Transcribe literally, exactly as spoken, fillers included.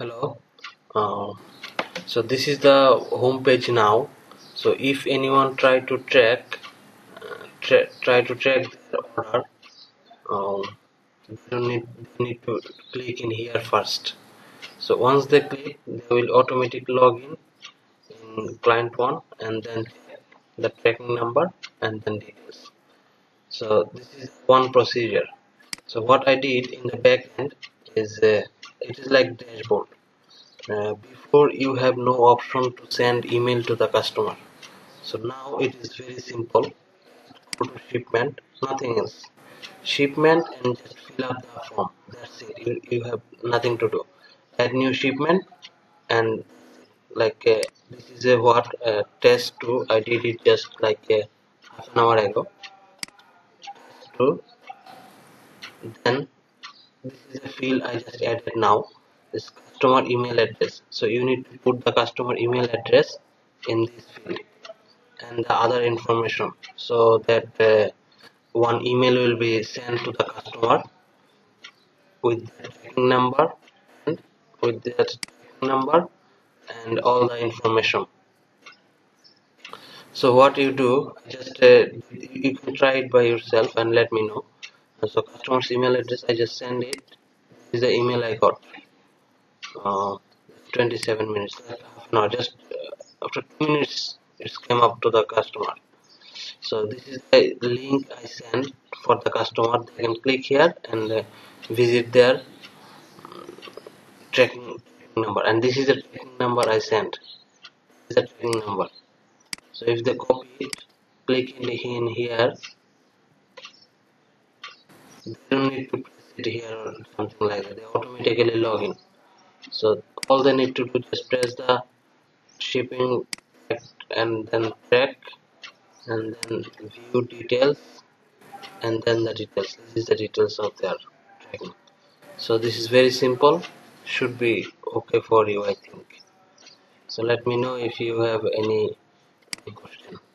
Hello. Uh, so this is the home page now. So if anyone try to track, uh, tra try to track their order, um, they don't need they need to click in here first. So once they click, they will automatically log in in client one and then the tracking number and then details. So this is one procedure. So what I did in the back end is uh, it is like dashboard. Uh, before you have no option to send email to the customer, so now it is very simple. Go to shipment, nothing else. Shipment and just fill up the form, that's it. You, you have nothing to do. Add new shipment and like uh, this is a what uh, test two. I did it just like uh, half an hour ago. So then this is a field I just added now, this customer email address. So you need to put the customer email address in this field and the other information, so that uh, one email will be sent to the customer with the tracking number and with that tracking number and all the information. So what you do, just uh, you can try it by yourself and let me know. So customer's email address, I just send it. This is the email I got. uh, twenty-seven minutes, like half an hour, just uh, after two minutes it came up to the customer. So this is the link I sent for the customer. They can click here and uh, visit their tracking number, and this is the tracking number I sent. This is the tracking number. So if they copy it, click in, in here, they don't need to press it here or something like that. They automatically log in. So all they need to do is just press the shipping and then track and then view details and then the details. This is the details of their tracking. So this is very simple, should be okay for you, I think. So let me know if you have any question.